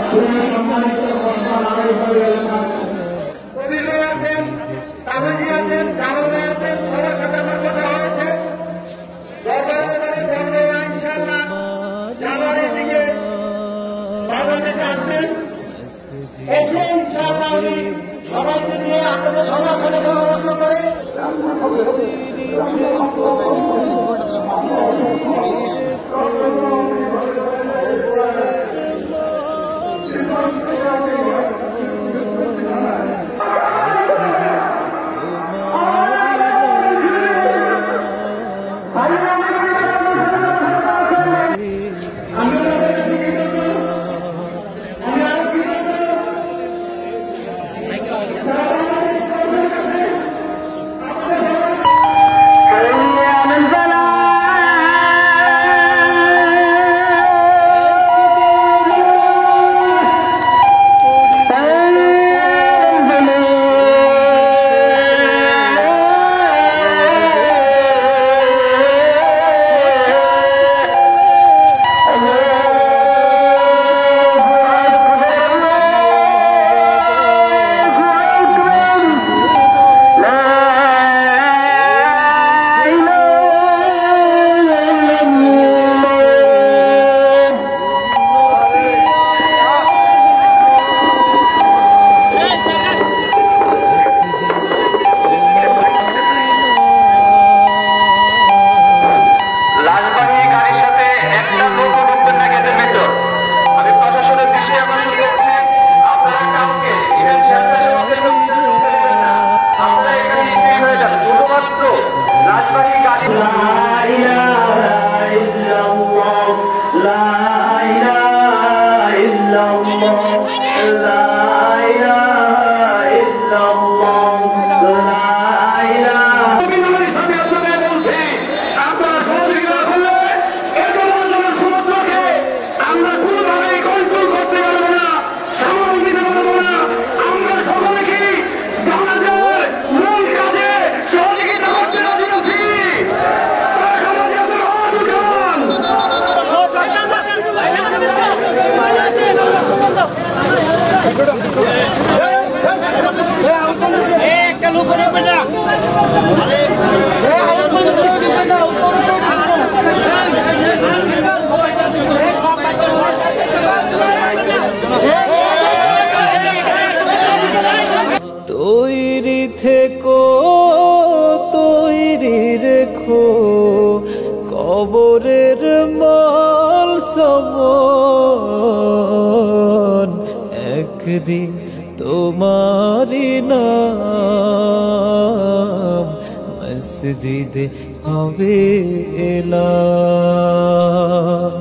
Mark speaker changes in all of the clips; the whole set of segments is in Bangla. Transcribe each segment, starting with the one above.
Speaker 1: সবাইকে নিয়ে আপনাদের সবার সাথে পরামর্শ করে
Speaker 2: তৈরি থেকো তৈরি রেখো কবরের মাল সমান একদিন তোমারি নাম মসজিদে হবে এলাম।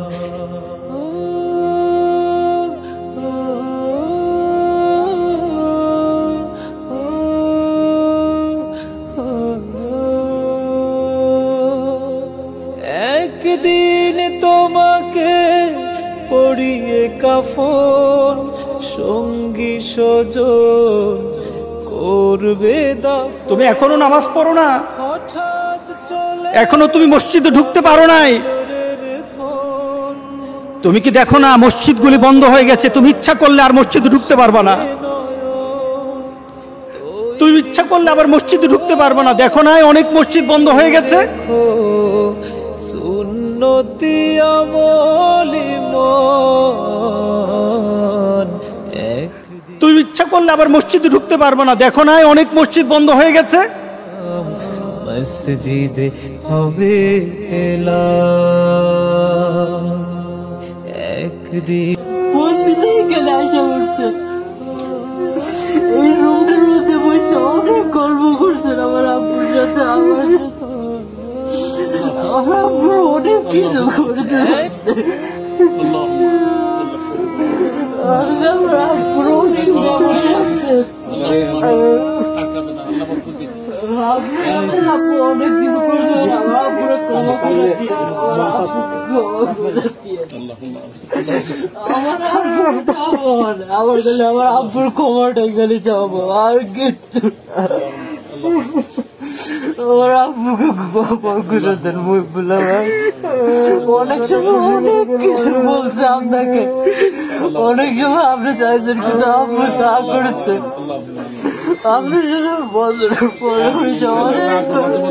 Speaker 2: একদিন তোমাকে পরিয়ে কাফন সঙ্গী সজন করবে দাফন।
Speaker 3: তুমি এখনো নামাজ পড়ো না, এখনো তুমি মসজিদে ঢুকতে পারো নাই। তুমি কি দেখো না মসজিদগুলি বন্ধ হয়ে গেছে? তুমি ইচ্ছা করলে আর মসজিদে ঢুকতে পারবা না, তুমি ইচ্ছা করলে আবার মসজিদে ঢুকতে পারবা না। দেখো না অনেক মসজিদ বন্ধ হয়ে গেছে।
Speaker 2: সুন্নতি আমলি মন
Speaker 3: তুমি ইচ্ছা করলে আবার মসজিদে ঢুকতে পারবা না। দেখো না অনেক মসজিদ বন্ধ হয়ে গেছে।
Speaker 2: মসজিদে হবে এলাম একদিন।
Speaker 4: এই রোদের মধ্যে বসে অনেক গল্প করছেন আমার আব্বুর সাথে। আমার আব্বু অনেক কিছু করছে। আমার আব্বুর অনেক আব্বু অনেক কিছু করছে। আমার আব্বুর ক্ষমা করে দিয়ে আমার আব্বুর ক্ষমাটাই গেলে যাবো আর কিছু। আমার আব্বুকে ক্ষমা করে দেন মহিবুল্লাহ ভাই। অনেক সময় অনেক কিছু বলছে আপনাকে, অনেক সময় আপনি চাইছেন কিন্তু আব্বু তা করেছে। আপনি শুধু বছরের পরে অনেক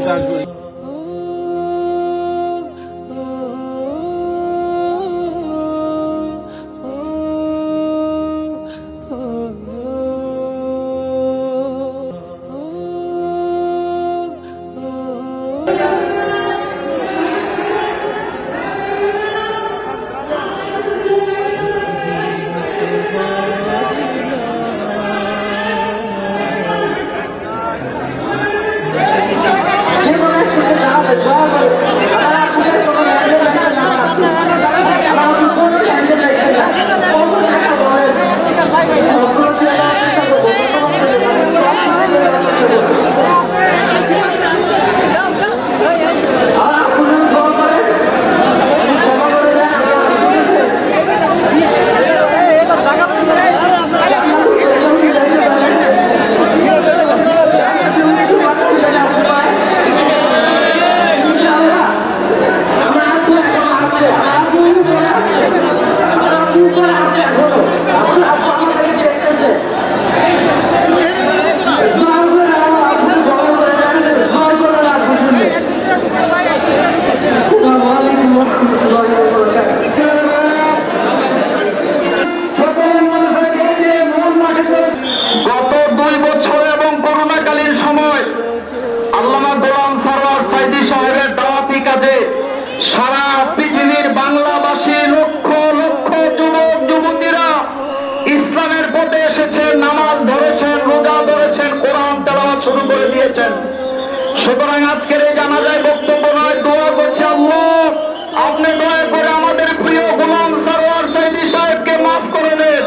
Speaker 1: সারা পৃথিবীর বাংলাভাষী লক্ষ লক্ষ যুবক যুবতীরা ইসলামের পথে এসেছেন, নামাজ ধরেছেন, রোজা ধরেছেন, কোরআন তেলাওয়াত শুরু করে দিয়েছেন। সুতরাং আজকের এই জানাজায় বক্তব্য নয়, দোয়া করছি আল্লাহ আপনি দয়া করে আমাদের প্রিয় গোলাম সরওয়ার সাইদী সাহেবকে মাফ করে দেন,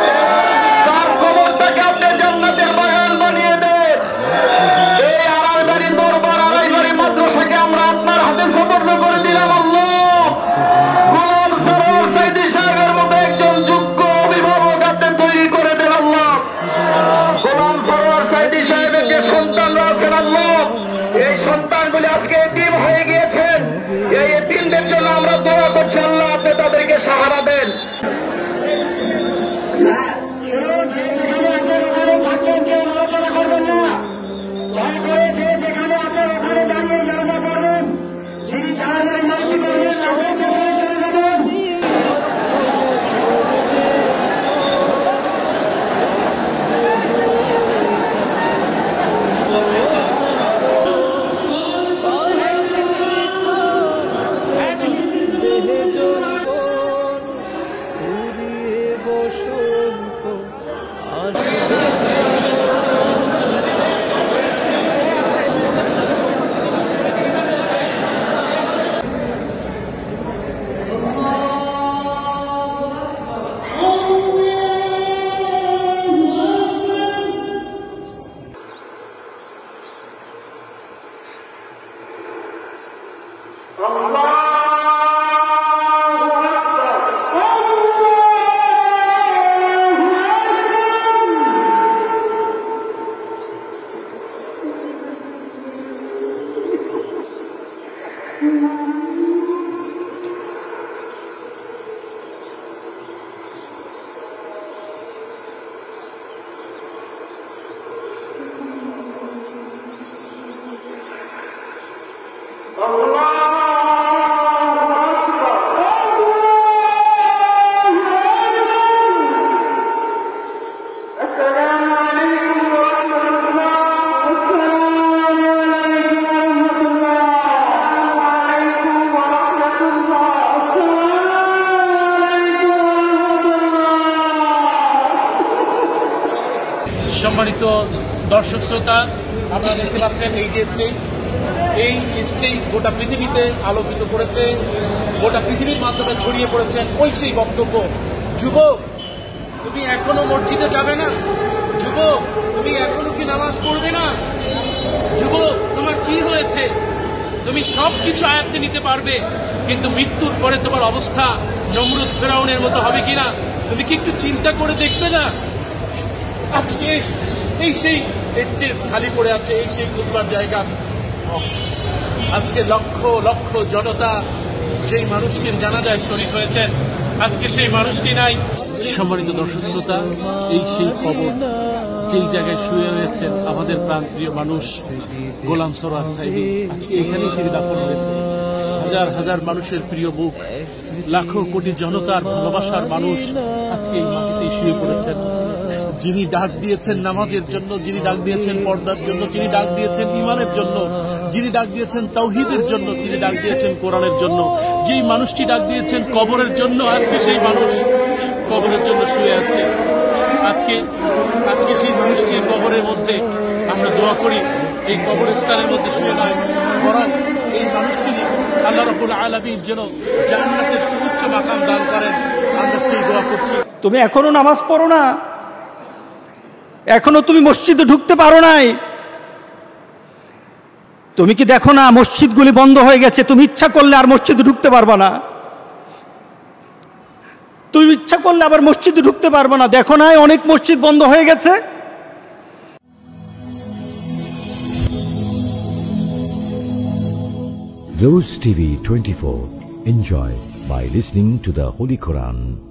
Speaker 1: তার কবরটাকে আপনি জান্নাতের বাগান বানিয়ে দেন। এই আড়াইবাড়ি দরবার আড়াইবাড়ি মাদ্রাসাকে আমরা আপনার হাতে সুপর্দ করে দিলাম আল্লাহ। গোলাম সরওয়ার সাইদী সাহেবের মতো একজন যোগ্য অভিভাবক আপনি তৈরি করে দেন আল্লাহ। গোলাম সরওয়ার সাইদী সাহেবের যে সন্তানরা আছেন আল্লাহ, এই সন্তানগুলি আজকে এতিম হয়ে গিয়েছেন, এই এতিমদের জন্য আমরা দোয়া করছি আল্লাহ আপনি তাদেরকে সাহারা দেন।
Speaker 5: সম্মানিত দর্শক শ্রোতা, আপনারা দেখতে পাচ্ছেন এই যে স্টেজ গোটা পৃথিবীতে আলোকিত করেছে, গোটা পৃথিবীর মাধ্যমে ছড়িয়ে পড়েছেন ওই সেই বক্তব্য। যুবক, তুমি এখনো মসজিদে যাবে না? যুবক, তুমি এখনো কি নামাজ পড়বে না? যুবক, তোমার কি হয়েছে? তুমি সবকিছু আয়ত্তে নিতে পারবে, কিন্তু মৃত্যুর পরে তোমার অবস্থা নমরুদ ফেরাউনের মতো হবে কিনা তুমি কি একটু চিন্তা করে দেখবে না? আজকে এই সেই স্টেজ খালি পড়ে আছে, এই সেই খুতবার জায়গা। হক। আজকে লক্ষ লক্ষ জনতা যেই মানুষটির জানাজায় শরীক হয়েছেন, আজকে সেই মানুষটি নাই। সম্মানিত দর্শক শ্রোতা, এই সেই খবর যেই জায়গায় শুয়ে রয়েছেন আমাদের প্রাণপ্রিয় মানুষ গোলাম সরোয়ার সাইদি, আজকে এখানেই তিনি দাফন হয়েছে। হাজার হাজার মানুষের প্রিয় মুখ, লাখো কোটি জনতার ভালোবাসার মানুষ আজকে এই মাটিতেই শুয়ে পড়েছেন। যিনি ডাক দিয়েছেন নামাজের জন্য, যিনি ডাক দিয়েছেন পর্দার জন্য, যিনি ডাক দিয়েছেন ঈমানের জন্য, যিনি ডাক দিয়েছেন তাওহীদের জন্য, তিনি ডাক দিয়েছেন কোরআনের জন্য, যেই মানুষটি ডাক দিয়েছেন কবরের জন্য, আজকে সেই মানুষ কবরের জন্য শুয়ে আছে। আজকে সেই মানুষটির কবরের মধ্যে আমরা দোয়া করি, এই কবরস্থানের মধ্যে শুয়ে নয়, বরং এই মানুষটি আল্লাহ রাব্বুল আলামিন যেন জান্নাতের সুউচ্চ মাকাম দান করেন, আমরা সেই দোয়া করছি।
Speaker 3: তুমি এখনো নামাজ পড়ো না, এখনো তুমি মসজিদে ঢুকতে পারো নাই। তুমি কি দেখো না মসজিদগুলি বন্ধ হয়ে গেছে? তুমি ইচ্ছা করলে আর মসজিদে ঢুকতে পারবা না, তুমি ইচ্ছা করলে আবার মসজিদে ঢুকতে পারবা না। দেখো না অনেক মসজিদ বন্ধ হয়ে গেছে।
Speaker 6: Rose TV 24. Enjoy by listening to the Holy Quran.